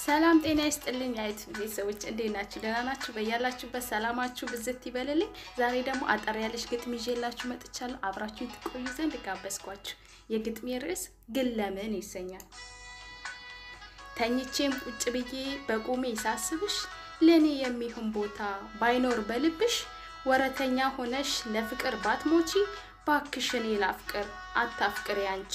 ሰላም ጤና ይስጥልኝ አይት ቤተሰቦች እንዴት ናችሁ? ደህና ናችሁ? በያላችሁበት ሰላማችሁ ብዝት ይበልልኝ። ዛሬ ደግሞ አጠር ያለሽ ግጥም ይዤላችሁ መጥቻለሁ። አብራችሁን ትቆዩ ዘንድ ጋበዝኳችሁ። የግጥሜ ርዕስ ግን ለምን ይሰኛል። ተኝቼም ቁጭ ብዬ በቁሜ ሳስብሽ ለኔ የሚሆን ቦታ ባይኖር በልብሽ ወረተኛ ሆነሽ ለፍቅር ባትሞቺ ባክሽ እኔ ላፍቅር አታፍቅሪ አንቺ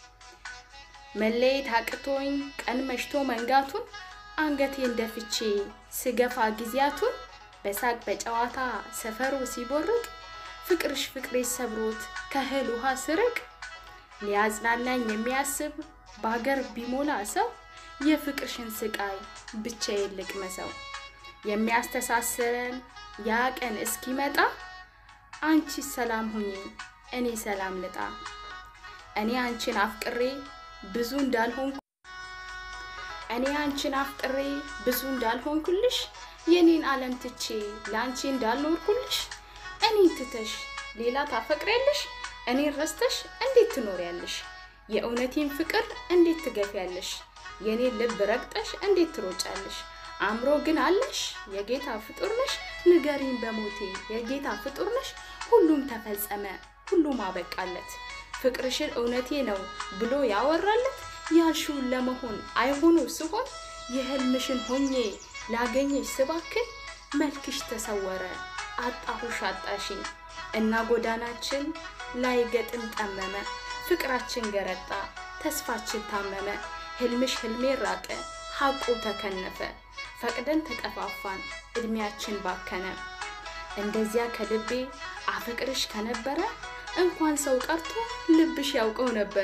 መለየት አቅቶኝ ቀን መሽቶ መንጋቱን አንገቴን ደፍቼ ስገፋ ጊዜያቱን በሳቅ በጨዋታ ሰፈሩ ሲቦርቅ ፍቅርሽ ፍቅሬ ሰብሮት ከህል ውሃ ስርቅ ሊያዝናናኝ የሚያስብ ባገር ቢሞላ ሰው የፍቅርሽን ስቃይ ብቻዬን ልቅመሰው የሚያስተሳስረን ያ ቀን እስኪመጣ አንቺ ሰላም ሁኚ እኔ ሰላም ልጣ እኔ አንቺን አፍቅሬ ብዙ እንዳልሆንኩልሽ የኔን ዓለም ትቼ ላንቺ እንዳልኖርኩልሽ እኔን ትተሽ ሌላ ታፈቅሪያለሽ እኔን ረስተሽ እንዴት ትኖሪያለሽ የእውነቴን ፍቅር እንዴት ትገፊያለሽ የኔን ልብ ረግጠሽ እንዴት ትሮጫለሽ አምሮ ግን አለሽ የጌታ ፍጡር ነሽ ንገሪን በሞቴ የጌታ ፍጡር ነሽ ሁሉም ተፈጸመ ሁሉም አበቃለት ፍቅርሽን እውነቴ ነው ብሎ ያወራለት ያልሽው ለመሆን አይሆኑ ሲሆን የህልምሽን ሆኜ ላገኘሽ ስባክን መልክሽ ተሰወረ አጣሁሽ አጣሽኝ እና ጎዳናችን ላይ ገጥም ጠመመ ፍቅራችን ገረጣ ተስፋችን ታመመ ህልምሽ ህልሜ ራቀ ሐቁ ተከነፈ ፈቅደን ተጠፋፋን እድሜያችን ባከነ እንደዚያ ከልቤ አፍቅርሽ ከነበረ እንኳን ሰው ቀርቶ ልብሽ ያውቀው ነበር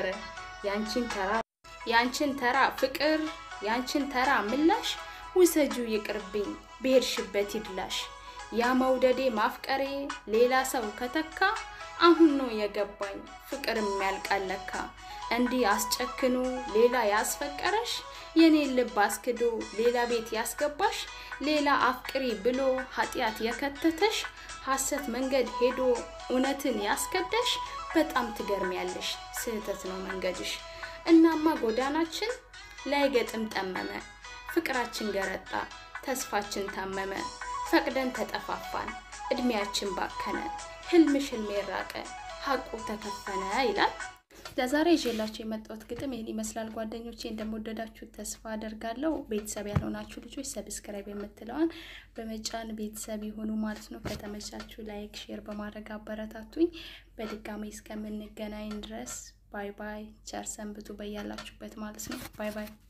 ያንቺን ተራ ፍቅር ያንቺን ተራ ምላሽ ውሰጁ ይቅርብኝ በሄድሽበት ይድላሽ ያ መውደዴ ማፍቀሬ ሌላ ሰው ከተካ አሁን ነው የገባኝ ፍቅርም ያልቃለካ እንዲህ አስጨክኑ ሌላ ያስፈቀረሽ የኔን ልብ አስክዶ ሌላ ቤት ያስገባሽ ሌላ አፍቅሪ ብሎ ኃጢያት የከተተሽ ሐሰት መንገድ ሄዶ እውነትን ያስከደሽ በጣም ትገርሚያለሽ ስህተት ነው መንገድሽ እናማ ጎዳናችን ላይ ገጥም ጠመመ ፍቅራችን ገረጣ ተስፋችን ታመመ ፈቅደን ተጠፋፋን እድሜያችን ባከነ ህልምሽ ህልሜ ራቀ ሐቁ ተከፈነ ይላል። ለዛሬ ይዤላችሁ የመጣሁት ግጥም ይሄን ይመስላል። ጓደኞቼ እንደምወደዳችሁ ተስፋ አደርጋለሁ። ቤተሰብ ያልሆናችሁ ልጆች ሰብስክራይብ የምትለዋን በመጫን ቤተሰብ ይሁኑ ማለት ነው። ከተመቻችሁ ላይክ ሼር በማድረግ አበረታቱኝ። በድጋሚ እስከምንገናኝ ድረስ ባይ ባይ ቸር ሰንብቱ በያላችሁበት ማለት ነው። ባይ ባይ